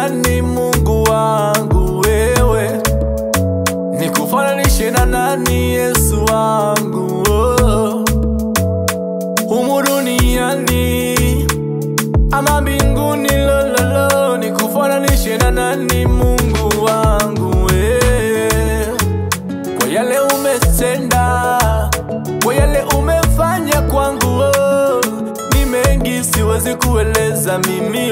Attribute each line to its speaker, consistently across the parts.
Speaker 1: nani Mungu wangu wewe? Nikufananishe na nani Yesu wangu? Humu duniani ama mbinguni, lololo, nikufananishe na nani Mungu wangu wewe? Kwa yale umetenda, kwa yale umefanya kwangu, ni mengi siwezi kueleza mimi.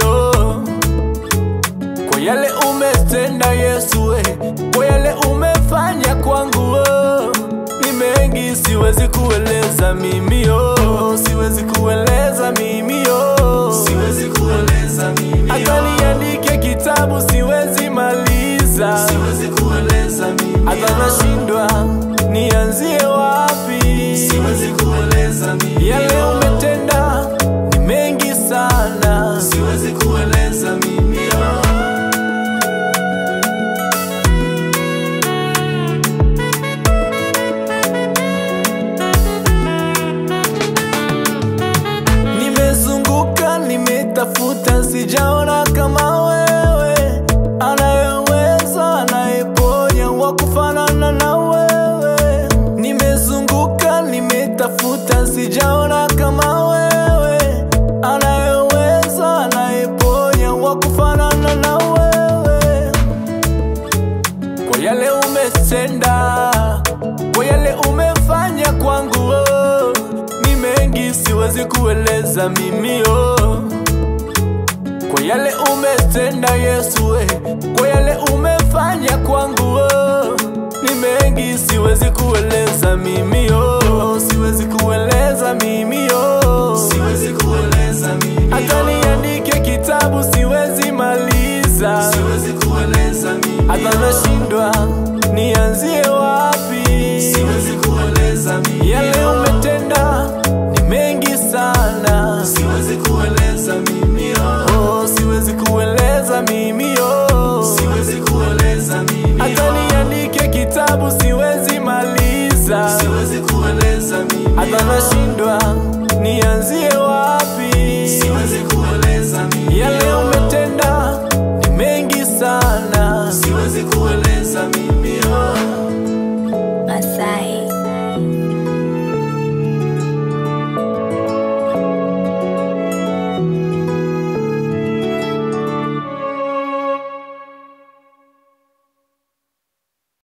Speaker 1: Kwa yale umetenda Yesu, kwa yale umefanya kwangu, ni mengi siwezi kueleza mimi. Siwezi kueleza mimi,
Speaker 2: siwezi kueleza mimi.
Speaker 1: hata niandike kitabu siwezi maliza,
Speaker 2: siwezi kueleza mimi.
Speaker 1: hata nashindwa nianzie wapi,
Speaker 2: siwezi kueleza mimi.
Speaker 1: yale umetenda ni mengi sana,
Speaker 2: siwezi kueleza mimi.
Speaker 1: Nimezunguka, nimetafuta, sijaona kama wewe, anayeweza, anayeponya, wakufanana na wewe. Nimezunguka, nimetafuta, sijaona kama wewe, anayeweza, anayeponya, wakufanana na wewe. Kwa yale umetenda, kwa yale umefanya kwangu, ni mengi siwezi kueleza mimi. Kwa yale umetenda Yesu, kwa yale umefanya kwangu, ni mengi siwezi kueleza mimi. Siwezi kueleza mimi,
Speaker 2: siwezi kueleza mimi.
Speaker 1: hata niandike kitabu siwezi maliza,
Speaker 2: siwezi kueleza mimi.
Speaker 1: hata nashindwa nianzie wapi,
Speaker 2: siwezi kueleza mimi.
Speaker 1: yale umetenda ni mengi sana,
Speaker 2: siwezi kueleza mimi.
Speaker 1: siwezi kueleza mimi,
Speaker 2: siwezi kueleza mimi.
Speaker 1: hata niandike kitabu siwezi maliza,
Speaker 2: siwezi kueleza mimi.
Speaker 1: hata nashindwa nianzie wapi,
Speaker 2: siwezi kueleza mimi.
Speaker 1: yale umetenda ni mengi sana,
Speaker 2: siwezi kueleza mimi.